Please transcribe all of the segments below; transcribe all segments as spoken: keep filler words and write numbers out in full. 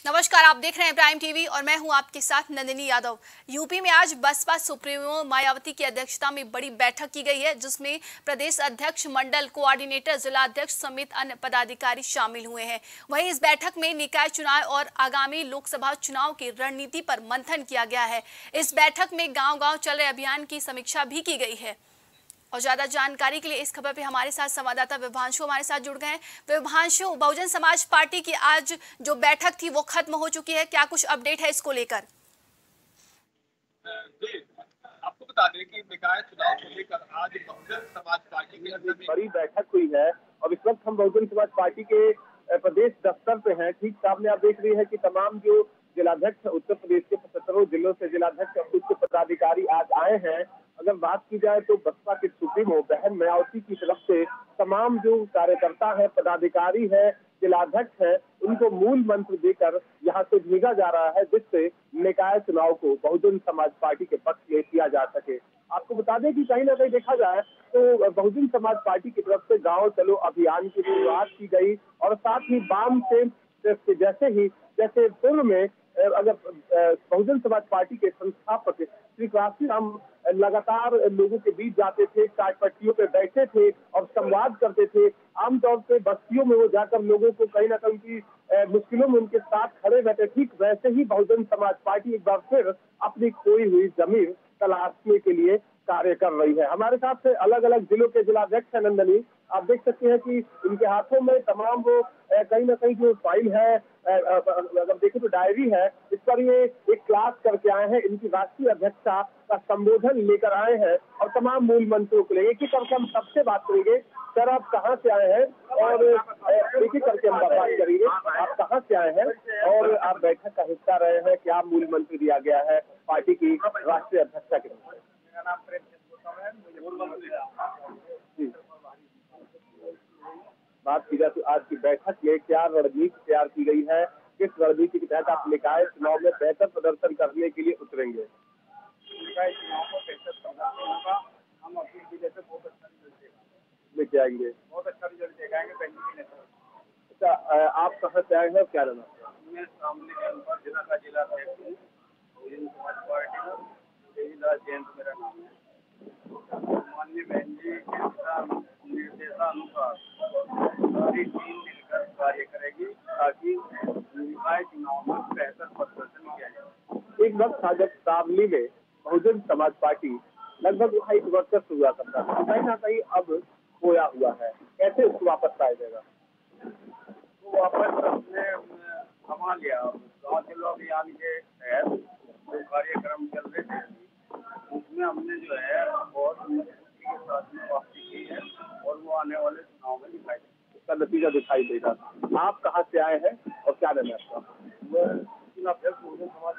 नमस्कार, आप देख रहे हैं प्राइम टीवी और मैं हूं आपके साथ नंदिनी यादव। यूपी में आज बसपा सुप्रीमो मायावती की अध्यक्षता में बड़ी बैठक की गई है, जिसमें प्रदेश अध्यक्ष, मंडल कोऑर्डिनेटर, जिला अध्यक्ष समेत अन्य पदाधिकारी शामिल हुए हैं। वहीं इस बैठक में निकाय चुनाव और आगामी लोकसभा चुनाव की रणनीति पर मंथन किया गया है। इस बैठक में गाँव गाँव चल रहे अभियान की समीक्षा भी की गई है। और ज्यादा जानकारी के लिए इस खबर पे हमारे साथ संवाददाता विभांशु हमारे साथ जुड़ गए हैं। विभांशु, बहुजन समाज पार्टी की आज जो बैठक थी वो खत्म हो चुकी है, क्या कुछ अपडेट है इसको लेकर? जी, आपको बता दें कि निकाय चुनाव को लेकर आज बहुजन समाज पार्टी की अंदर बड़ी बैठक हुई है और इस वक्त हम बहुजन समाज पार्टी के प्रदेश दफ्तर पे हैं। ठीक सामने आप देख रही है कि तमाम जो जिलाध्यक्ष उत्तर प्रदेश के पचहत्तरों जिलों से जिलाध्यक्ष और उच्च पदाधिकारी आज आए हैं। अगर बात की जाए तो बसपा के सुप्रीमो बहन मायावती की तरफ से तमाम जो कार्यकर्ता है, पदाधिकारी है, जिलाध्यक्ष है, उनको मूल मंत्र देकर यहाँ से भेजा जा रहा है, जिससे निकाय चुनाव को बहुजन समाज पार्टी के पक्ष में किया जा सके। आपको बता दें कि कहीं ना कहीं देखा जाए तो बहुजन समाज पार्टी की तरफ से गांव चलो अभियान की शुरुआत की गई और साथ ही वाम से जैसे ही जैसे पूर्व में अगर बहुजन समाज पार्टी के संस्थापक श्री काशी राम लगातार लोगों के बीच जाते थे, चाय पट्टियों पे बैठते थे और संवाद करते थे। आमतौर पे बस्तियों में वो जाकर लोगों को कहीं ना कहीं की मुश्किलों में उनके साथ खड़े रहते। ठीक वैसे ही बहुजन समाज पार्टी एक बार फिर अपनी खोई हुई जमीन तलाशने के लिए कार्य कर रही है। हमारे साथ अलग अलग जिलों के जिलाध्यक्ष है नंदनी, आप देख सकते हैं कि इनके हाथों में तमाम वो कहीं ना कहीं जो फाइल है, अगर देखें तो डायरी है, इस पर ये एक क्लास करके आए हैं। इनकी राष्ट्रीय अध्यक्षता का संबोधन लेकर आए हैं और तमाम मूल मंत्रों को लेकर एक ही करके हम सबसे बात करेंगे। सर, आप कहाँ से आए हैं और एक ही करके हम बात करेंगे। आप कहाँ से आए हैं और आप बैठक का हिस्सा रहे हैं, क्या मूल मंत्र दिया गया है पार्टी की राष्ट्रीय अध्यक्षता के रूप में? बात की जाए तो आज की बैठक में क्या रणनीति तैयार की गई है, किस रणनीति के तहत आप निकाय चुनाव में बेहतर प्रदर्शन करने के लिए उतरेंगे? निकाय चुनाव में बेहतर प्रदर्शन होगा, हम अपनी जिले से बहुत अच्छा रिजल्ट लेके आएंगे, बहुत अच्छा रिजल्ट दिखाएंगे। अच्छा, आप कहाँ से आए हैं, क्या रहना? मैं सामने के अनुसार जिला का जिला अध्यक्ष हूँ, बहुजन समाज पार्टी का देवीदास जयंत मेरा नाम है। माननीय बहन जी के निर्देशानुसार सारी टीम मिलकर कार्य करेगी ताकि निकाय चुनाव में बेहतर प्रदर्शन किया जाए। एक वक्त था जब सावली में बहुजन समाज पार्टी लगभग वहाँ एक वर्चस्व हुआ करता था, कहीं ना कहीं अब खोया हुआ है, कैसे उसको वापस पाया जाएगा? वो वापस अपने थमा लिया। गाँव चलो अभियान के तहत जो कार्यक्रम चल रहे थे उसमें हमने जो है बहुत के साथ में वापसी की है और वो आने वाले चुनाव में दिखाई देगा, उसका नतीजा दिखाई देगा। आप कहाँ से आए हैं और क्या रहना है आपका? मैं जिला अध्यक्ष बहुजन समाज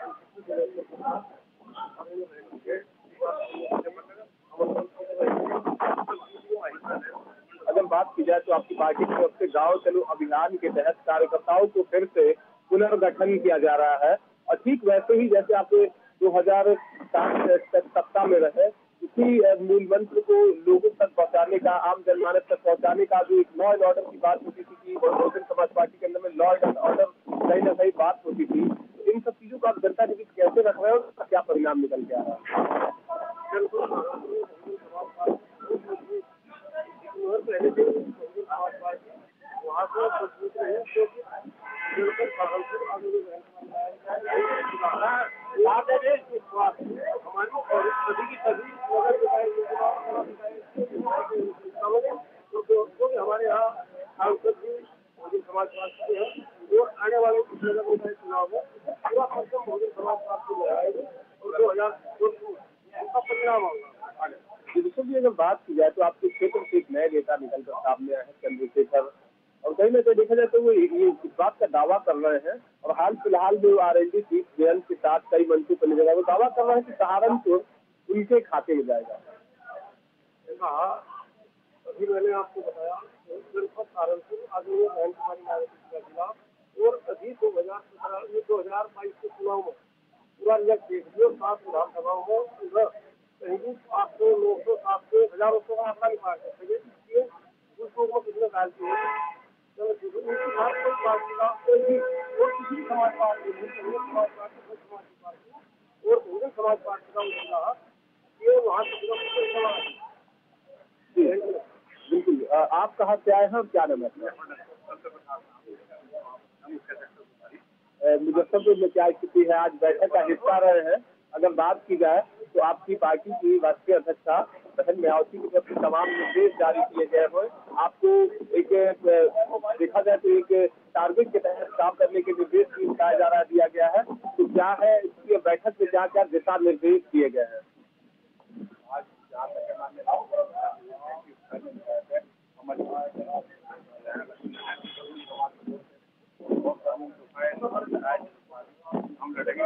पार्टी। अगर बात की जाए तो आपकी पार्टी की तरफ से गाँव चलो अभियान के तहत कार्यकर्ताओं को फिर से पुनर्गठन किया जा रहा है और ठीक वैसे ही जैसे आप दो हजार सात तक सत्ता में रहे, इसी मूल मंत्र को लोगों तक पहुंचाने का, आम जनमानस तक पहुंचाने का जो एक लॉ एंड ऑर्डर की बात होती थी कि बहुजन समाज पार्टी के अंदर में लॉ एंड ऑर्डर कहीं ना कहीं बात होती थी, इन सब चीजों का आप जनता के बीच कैसे रख रहे हो, उसका क्या परिणाम निकल के आ रहा है? वहाँ हमारे यहाँ सांसद भी बहुजन समाज पार्टी है और आने वाले चुनाव में पूरा परिश्रम बहुजन समाज पार्टी लगाएगी और दो हजार उसका परिणाम होगा। बिल्कुल, अगर बात की जाए तो आपके क्षेत्र से एक नए नेता निकलकर सामने आए हैं, चंद्रशेखर, और कहीं ना कहीं देखा जाए तो वो ये इस बात का दावा कर रहे हैं और हाल फिलहाल में R L D chief Jayant के साथ कई मंत्री पर निकला, वो दावा कर रहे हैं कि सहारनपुर उनके खाते में जाएगा। अभी मैंने आपको बताया सहारनपुर आदरणीय बहन कुमारी मायावती का जिला और अभी दो हजार सत्रह दो हजार बाईस के चुनाव में पूरा रिजल्ट देख लियो, सात विधानसभाओं में कहीं आठ सौ नौ सौ सात सौ हजारों सौ का आंकड़ा निकाल सकते हैं, इसलिए उसको कितने डालती है कोई भी और समाज पार्टी, समाज पार्टी और बहुजन समाज पार्टी का उम्मीदवार ये वहाँ बिल्कुल। आप कहाँ से आए हैं और क्या नाम है? मुजफ्फरपुर में क्या स्थिति है? आज बैठक का हिस्सा रहे हैं। अगर बात की जाए तो आपकी पार्टी की राष्ट्रीय अध्यक्षा बहन मायावती की तरफ से तमाम निर्देश जारी किए गए हैं। आपको एक देखा जाए तो एक टारगेट के तहत काम करने के निर्देश भी बताया जा रहा दिया गया है। तो क्या है इसकी बैठक में क्या क्या दिशा निर्देश दिए गए हैं? आज जहाँ हम लड़ेंगे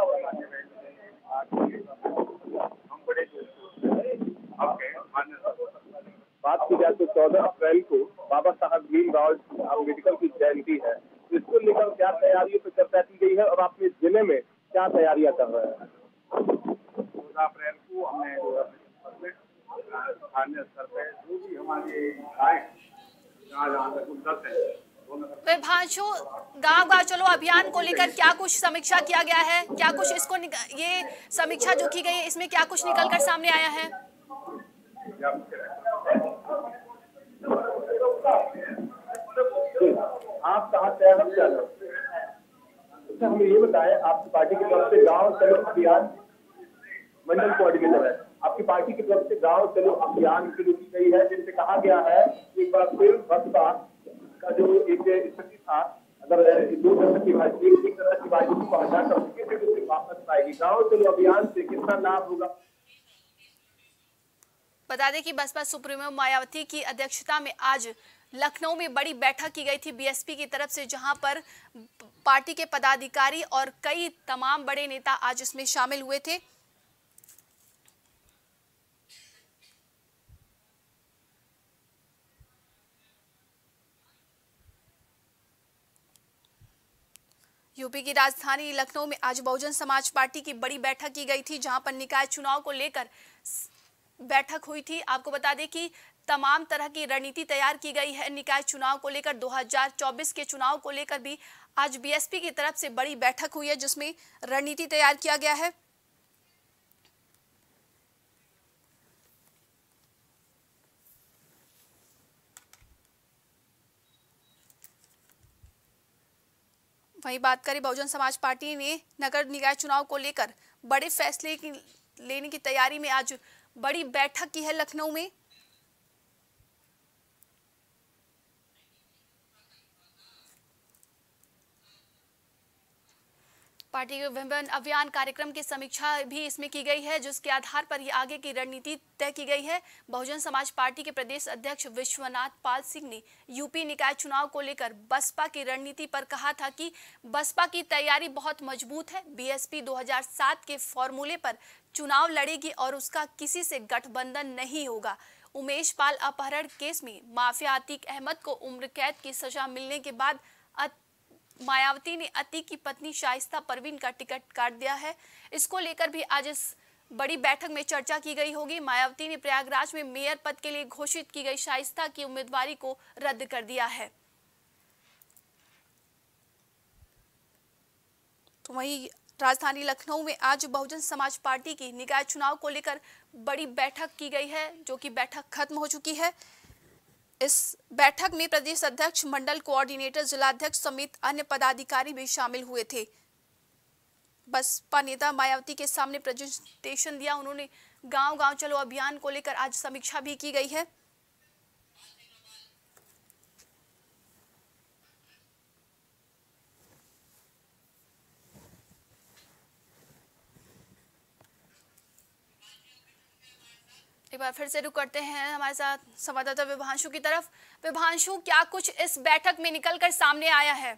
बात की जाए तो चौदह अप्रैल को बाबा साहब भीमराव अम्बेडकर की जयंती है। इसको लेकर क्या तैयारियों पर चर्चा की गई है और अपने जिले में क्या तैयारियां कर रहे हैं? चौदह अप्रैल को हमने स्थानीय स्तर पर जो भी हमारे आए जहाँ जहाँ तक उपलब्ध है विभांशु, गांव गांव चलो अभियान को लेकर क्या कुछ समीक्षा किया गया है? क्या कुछ इसको ये समीक्षा जो की गई है इसमें क्या कुछ निकल कर सामने आया है? आप कहाँ से हैं? हमें ये बताएं, आपकी पार्टी की तरफ से गांव चलो अभियान मंडल कोऑर्डिनेटर है। आपकी पार्टी की तरफ से गांव चलो अभियान शुरू की गई है, जिनसे कहा गया है एक बार फिर बसपा का जो एक स्थिति था, अगर दो दशक की भाजपा एक दशक की भाजपा को हटाकर उसके वापस आएगी। गांव चलो अभियान से कितना लाभ होगा? बता दें कि बसपा सुप्रीमो मायावती की अध्यक्षता में आज लखनऊ में बड़ी बैठक की गई थी बीएसपी की तरफ से, जहां पर पार्टी के पदाधिकारी और कई तमाम बड़े नेता आज इसमें शामिल हुए थे। यूपी की राजधानी लखनऊ में आज बहुजन समाज पार्टी की बड़ी बैठक की गई थी, जहां पर निकाय चुनाव को लेकर बैठक हुई थी। आपको बता दें कि तमाम तरह की रणनीति तैयार की गई है निकाय चुनाव को लेकर। दो हज़ार चौबीस के चुनाव को लेकर भी आज बीएसपी की तरफ से बड़ी बैठक हुई है, जिसमें रणनीति तैयार किया गया है। वहीं बात करें, बहुजन समाज पार्टी ने नगर निकाय चुनाव को लेकर बड़े फैसले की लेने की तैयारी में आज बड़ी बैठक की है लखनऊ में। पार्टी के विभिन्न अभियान कार्यक्रम की समीक्षा भी इसमें की गई है, जिसके आधार पर ये आगे की रणनीति तय की गई है। बहुजन समाज पार्टी के प्रदेश अध्यक्ष विश्वनाथ पाल सिंह ने यूपी निकाय चुनाव को लेकर बसपा की रणनीति पर कहा था कि बसपा की तैयारी बहुत मजबूत है। बीएसपी दो हज़ार सात के फॉर्मूले पर चुनाव लड़ेगी और उसका किसी से गठबंधन नहीं होगा। उमेश पाल अपहरण केस में माफिया अतीक अहमद को उम्र कैद की सजा मिलने के बाद मायावती ने अतीक की पत्नी शाइस्ता परवीन का टिकट काट दिया है। इसको लेकर भी आज इस बड़ी बैठक में चर्चा की गई होगी। मायावती ने प्रयागराज में मेयर पद के लिए घोषित की गई शाइस्ता की उम्मीदवारी को रद्द कर दिया है। तो वहीं राजधानी लखनऊ में आज बहुजन समाज पार्टी की निकाय चुनाव को लेकर बड़ी बैठक की गई है, जो कि बैठक खत्म हो चुकी है। इस बैठक में प्रदेश अध्यक्ष, मंडल कोऑर्डिनेटर, जिलाध्यक्ष समेत अन्य पदाधिकारी भी शामिल हुए थे। बसपा नेता मायावती के सामने प्रेजेंटेशन दिया। उन्होंने गांव गांव चलो अभियान को लेकर आज समीक्षा भी की गई है। एक बार फिर से रुक करते हैं हमारे साथ संवाददाता विभांशु की तरफ। विभांशु, क्या कुछ इस बैठक में निकलकर सामने आया है?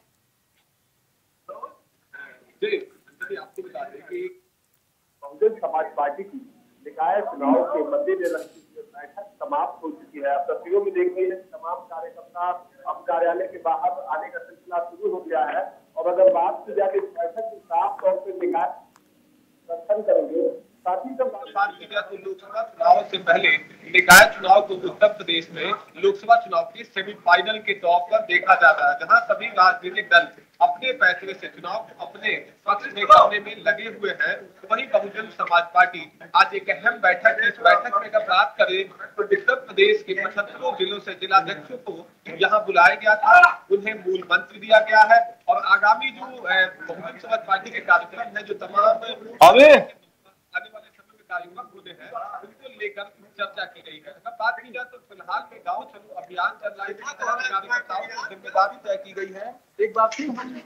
जी, आपको बता दें कि बहुजन समाज पार्टी की निकाय चुनाव के मद्देनजर बैठक समाप्त हो चुकी है। अब तस्वीरों में देख रही है तमाम कार्यकर्ता अब कार्यालय के बाहर आने का सिलसिला शुरू हो गया है। और अगर बात की जाए तो बैठक की साफ तौर पर निकाय गठन करेंगे। साथ ही जब बात की जाए तो लोकसभा चुनाव से पहले निकाय चुनाव को उत्तर प्रदेश में लोकसभा चुनाव के सेमीफाइनल के तौर पर देखा जाता है, जहां सभी राजनीतिक दल अपने अपने फैसले से चुनाव को अपने पक्ष में करने में लगे हुए हैं। वहीं बहुजन समाज पार्टी आज एक अहम बैठक इस बैठक में अगर बात करें तो उत्तर प्रदेश के पचहत्तरों जिलों से जिलाध्यक्षों को यहाँ बुलाया गया था, उन्हें मूल मंत्र दिया गया है और आगामी जो बहुजन समाज पार्टी के कार्यक्रम है, जो तमाम आने वाले समय में कार्यक्रम होने हैं, उनको लेकर चर्चा की गई है। अगर बात की जाए तो फिलहाल में गाँव चलो अभियान चल रहा है, कार्यकर्ताओं की जिम्मेदारी तय की गई है। एक बार फिर हम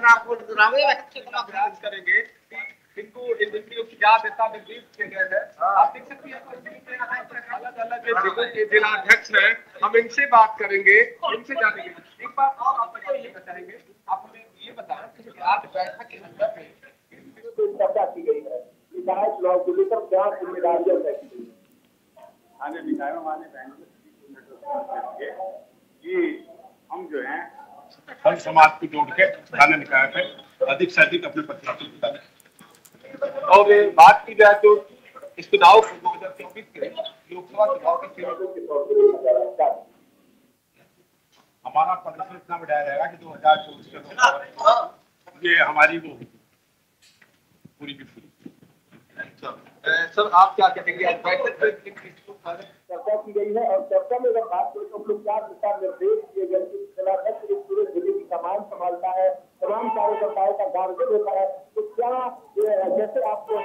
प्रयास करेंगे इनको इनकी क्या दिशा निर्देश किए गए हैं। आप देख सकते हैं अलग अलग जिलों के जिलाध्यक्ष हैं, हम इनसे बात करेंगे, इनसे जानेंगे। एक बार और आप ये बताएंगे, आप हमें ये बताएं कि आज बैठक के अंदर में चर्चा की गई है, निकाय चुनाव को लेकर क्या जिम्मेदारियां तय की गई है। आगे निकाय में माने कि हम जो है हर समाज को जोड़ के थाना निकाय पे अधिक से अधिक अपने प्रत्याशी जिताने। और बात की जाए तो इस चुनाव को दो हजार चौबीस के लोकसभा चुनाव के चुनाव हमारा प्रदर्शन इतना बढ़ाया रहेगा कि दो हजार चौबीस के लोकसभा ये हमारी वो पूरी की पूरी। सर आप क्या कहेंगे, आज बैठक में चर्चा की गई है और चर्चा में अगर बात करें तो लोग क्या दिशा निर्देश दिए गए कि जिलाध्यक्ष इस पूरे जिले की कमान संभालता है, तमाम कार्यकर्ताओं का गार्जियन होता है, तो क्या जैसे आपको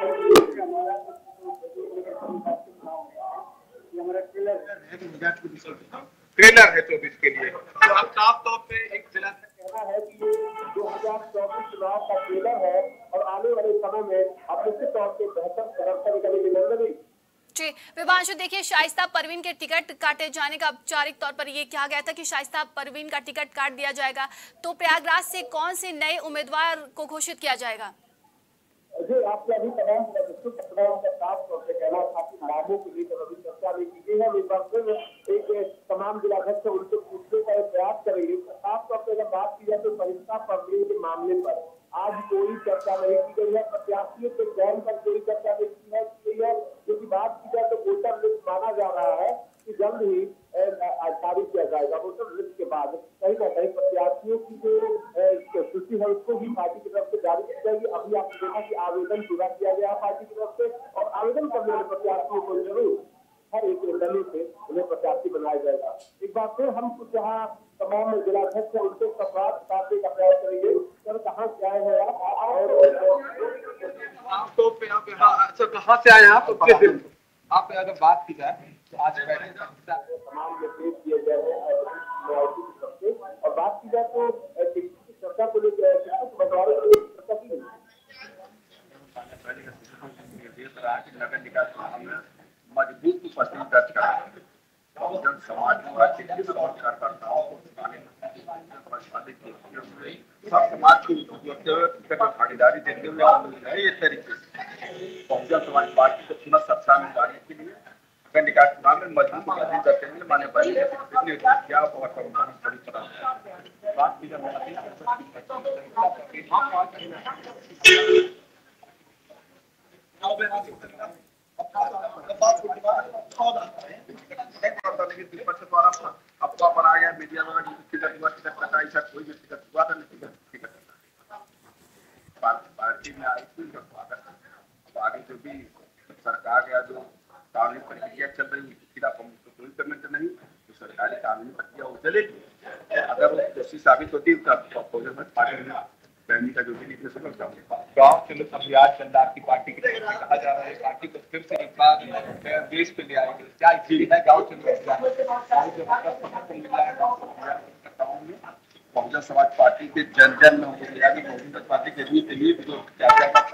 ट्रेलर है चौबीस के लिए, तो आप साफ तौर पे एक जिला कहना है कि ये दो हजार चौबीस चुनाव का ट्रेलर है और आने वाले समय में अब निश्चित तौर पर बेहतर प्रदर्शन करेगी। नंदनी जी विभांशु, देखिए शाइस्ता परवीन के टिकट काटे जाने का औपचारिक तौर पर ये कहा गया था कि शाइस्ता परवीन का टिकट काट दिया जाएगा, तो प्रयागराज से कौन से नए उम्मीदवार को घोषित किया जाएगा? जी आपके अभी तमाम साफ तौर से कहना था कि नामों को लेकर अभी चर्चा नहीं की गई है। एक बार फिर एक तमाम जिलाध्यक्ष उनसे पूछने का प्रयास करेंगे। साफ तौर पर अगर बात की जाए तो शाइस्ता परवीन के मामले पर आज कोई चर्चा नहीं की गई है, प्रत्याशियों के चयन पर कोई चर्चा नहीं की है, क्योंकि बात की जाए तो वोटर लिस्ट माना जा रहा है कि जल्द ही जारी किया जाएगा। वोटर लिस्ट के बाद कहीं ना कहीं प्रत्याशियों की जो सूची है उसको भी पार्टी की तरफ से जारी की जाएगी। अभी आपने देखा कि आवेदन पूरा किया गया पार्टी की तरफ से और आवेदन करने वाले प्रत्याशियों को जरूर हर एक मंडली से उन्हें प्रत्याशी बनाया जाएगा। एक बार फिर हम कुछ यहाँ तमाम जिलाध्यक्ष है उनसे संवाद साधने का प्रयास करेंगे। सर कहाँ से आए हैं आप आप तो सर कहाँ से आए हैं आप आप अगर बात की जाए तो आज तमाम जो पेश किए गए हैं और बात की जाए तो चर्चा को लेकर बंटवारे को लेकर चर्चा की गई। नगर निकाय चुनाव में मजबूत उपस्थिति दर्ज करा बहुजन समाज कार्यकर्ताओं को सब समाज को भागीदारी देते हुए इस तरीके से बहुजन समाज पार्टी को पुनः सत्ता में लाने के लिए नगर निकाय चुनाव में मजबूत उपस्थिति करते हुए माने क्या बड़ी तरह बात की अफवाह पर आ गया मीडिया द्वारा टिकट हुआ टिकट कटा ऐसा कोई भी टिकट हुआ था नहीं, टिकट पार्टी में आई थी अब आगे जो भी सरकार का जो कानूनी प्रक्रिया चल रही है खिलाफ हम उसको कोई कमेंट नहीं, तो सरकारी कानूनी प्रक्रिया वो चलेगी। अगर वो दोषी साबित होती है तब पार्टी में बहनी का जो भी गाँव चलो अभियान चल रहा आपकी पार्टी की तरफ से कहा जा रहा है पार्टी को फिर से एक बार देश पे ले आएंगे, क्या इसीलिए है गाँव बहुजन समाज पार्टी के जन जन में बहुजन समाज पार्टी के लिए क्या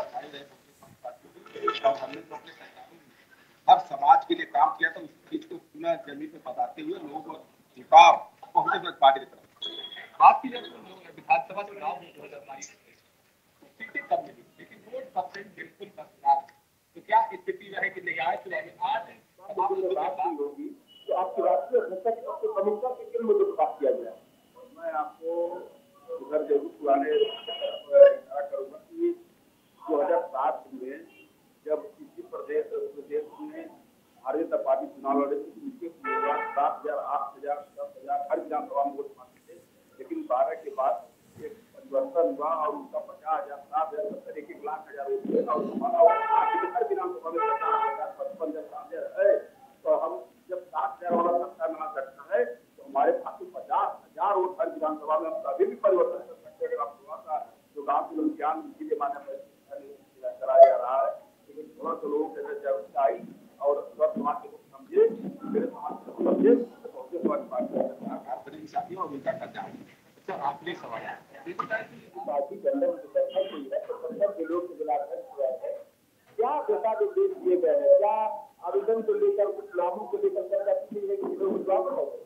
हर समाज के लिए काम किया था उस चीज को पुनः जमीन पे बताते हुए लोगों को झुकाव बहुजन समाज पार्टी की तरफ बात की जाए तो विधानसभा चुनाव दो हजार बाईस सीटें कम मिली लेकिन वोट परसेंट बिल्कुल बरकरार, तो क्या स्थिति रहे कि निकाय चुनाव में आज बात होगी तो आपकी बात में प्रमुखता के किन मुद्दों पर बात किया गया? मैं आपको उधर जरूर पुराने करूंगा कि दो हजार सात में जब किसी प्रदेश प्रदेश में भारतीय जनता पार्टी चुनाव लड़े थे उनके उम्मीदवार सात हजार आठ हजार दस हजार हर विधानसभा में वोट मांगते थे, लेकिन बारह के बाद एक परिवर्तन हुआ और उसका पचास हजार सात हजार सत्तर एक एक लाख हजार रुपये और हर विधानसभा में पचास हजार पचपन जब शामिल है तो हम जब सात हजार वाला सत्ता ना करता है तो हमारे पास पचास हजार वोट हर विधानसभा में हम कभी भी परिवर्तन कर सकते हैं। आप थोड़ा सा जो गाँव के लोग ज्ञान इसीलिए माने कराया जा रहा है, लेकिन थोड़ा सा लोगों के अंदर जागरूकता आई और सब समाज के लोग समझे, मेरे समाज को समझे तो बहुत समाज पार्टी और उनका करना अच्छा आपने सवाल पार्टी के अंदर जो बैठक हुई है तो पंद्रह जिलों के जिलाध्यक्ष हुआ है, क्या दिशा निर्देश दिए गए हैं, क्या आवेदन को लेकर कुछ लाभों को लेकर चर्चा की गई है कि लोग जवाब बताएंगे।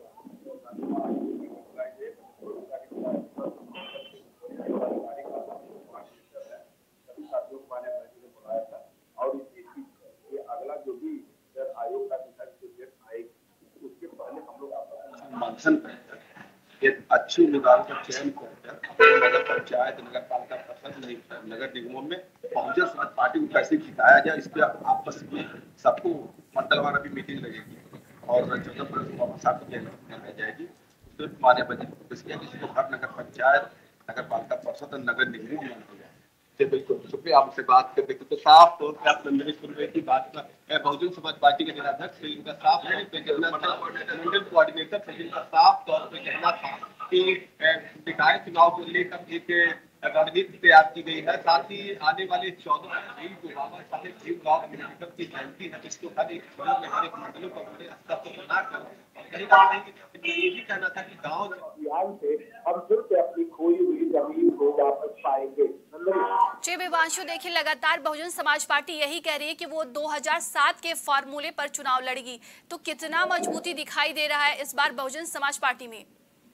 सभी साथियों को मान्य ने बुलाया था और इसी चीज ये अगला जो भी आयोग का दिशा निर्देश आएगी उसके पहले हम लोग आपका मंथन कर एक अच्छे उम्मीदवारों का चयन कर अपने नगर पंचायत नगर पालिका परिषद नहीं नगर निगमों में बहुजन समाज पार्टी को कैसे जिताया जाए इस पर आपस में सबको मंडलवार अभी मीटिंग लगेगी और चौदह फरवरी को जाएगी उसमें मान्य बजट इसको हर नगर पंचायत नगर पालिका परिषद और नगर निगमों में हो जाए। जी बिल्कुल शुक्रिया आपसे बात करते तो साफ तौर पर आप नंदनेश्वर की बात का बहुजन समाज पार्टी के जिलाध्यक्ष इनका साफ तौर पर कहना था मंडल कोऑर्डिनेटर से इनका साफ तौर पर कहना था कि निकाय चुनाव को लेकर एक रणनीति तैयार की गई है, साथ ही आने वाले चौदह अप्रैल को बाबा साहेब भीमराव अम्बेडकर की जयंती है जिसको हर एक जिलों में हर एक मंडलों पर बड़े स्तर पर बनाकर कहीं ना कहीं ये भी कहना था कि गाँव अभियान से हम फिर से अपनी खोई हुई जमीन को वापस पाएंगे। जी विवांशु, देखिए लगातार बहुजन समाज पार्टी यही कह रही है कि वो दो हज़ार सात के फॉर्मूले पर चुनाव लड़ेगी, तो कितना मजबूती दिखाई दे रहा है इस बार बहुजन समाज पार्टी में?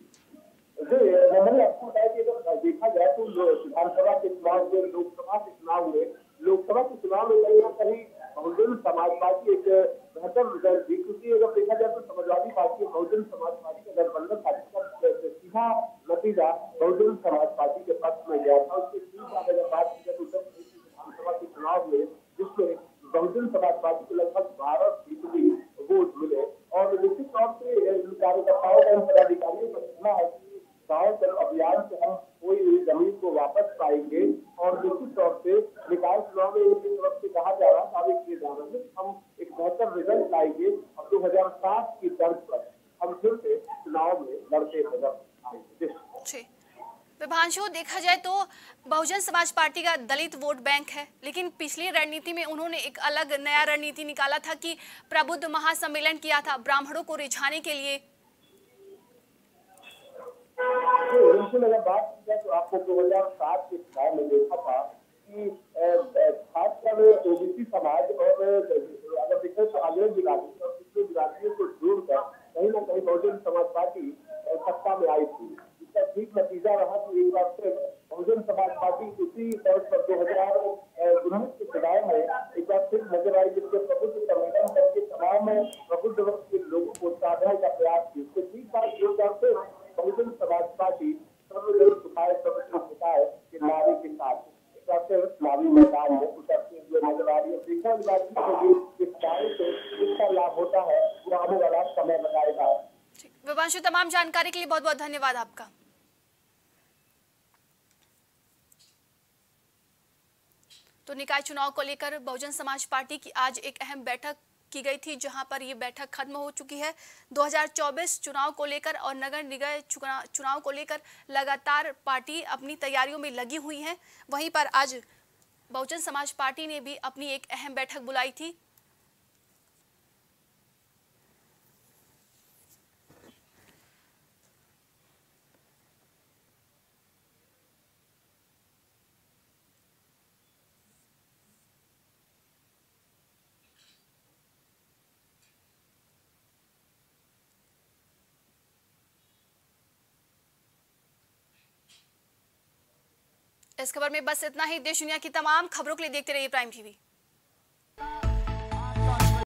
मैंने आपको बताया कि अगर देखा जाए तो विधानसभा के चुनाव में लोकसभा के चुनाव में लोकसभा के चुनाव में कहीं ना कहीं बहुजन समाज पार्टी एक बेहतर रिजल्ट दी, क्योंकि अगर देखा जाए तो समाजवादी पार्टी बहुजन समाज पार्टी का गठबंधन पार्टी सीधा नतीजा बहुजन समाज पार्टी के पक्ष में गया था। उसके ठीक अगर बात की जाए तो विधानसभा के चुनाव में जिसमें बहुजन समाज पार्टी को लगभग बारह फीसदी वोट मिले और निश्चित तौर से कार्यकर्ताओं का पदाधिकारियों का कहना है कि गाँव जल अभियान से हम कोई हुई जमीन को वापस पाएंगे और निश्चित तौर से निकाय चुनाव में इनकी तरफ से कहा जा रहा दावे किए जा रहे हैं हम एक बेहतर रिजल्ट लाएंगे और दो हजार सात की तर्ज पर हम फिर से चुनाव में लड़ते नजर आएंगे। विभांशु, देखा जाए तो बहुजन समाज पार्टी का दलित वोट बैंक है, लेकिन पिछली रणनीति में उन्होंने एक अलग नया रणनीति निकाला था कि प्रबुद्ध महासम्मेलन किया था ब्राह्मणों को रिझाने के लिए। बिल्कुल अगर बात की जाए तो आपको दो हजार सात के चुनाव में देखा था कि खासकर ओबीसी समाज और अगर देखें तो अग्रज बिरादरी और पिछले बिरादरियों को जोड़कर कहीं ना कहीं बहुजन समाज पार्टी सत्ता में आई थी, जिसका ठीक नतीजा रहा कि एक बार फिर बहुजन समाज पार्टी उसी तर्ज पर दो हजार उन्नीस के चुनाव में एक बार फिर नजर आई, जिसके प्रबुद्ध सम्मेलन करके तमाम प्रबुद्ध वर्ग के लोगों को साधने का प्रयास की। उसके ठीक बाद एक बार फिर बहुजन समाज पार्टी सर्वजन सुखाए सर्वजन सुखाए के नारे के साथ एक बार फिर चुनावी मैदान में उतरते हुए नजर आ रही है। देखा होगी इस कार्य से किसका लाभ होता है वो आने वाला समय बताएगा। विवांशु, तमाम जानकारी के लिए बहुत बहुत धन्यवाद आपका। तो निकाय चुनाव को लेकर बहुजन समाज पार्टी की आज एक अहम बैठक की गई थी, जहां पर ये बैठक खत्म हो चुकी है। दो हज़ार चौबीस चुनाव को लेकर और नगर निगम चुनाव को लेकर लगातार पार्टी अपनी तैयारियों में लगी हुई है। वहीं पर आज बहुजन समाज पार्टी ने भी अपनी एक अहम बैठक बुलाई थी। इस खबर में बस इतना ही। देश दुनिया की तमाम खबरों के लिए देखते रहिए प्राइम टीवी।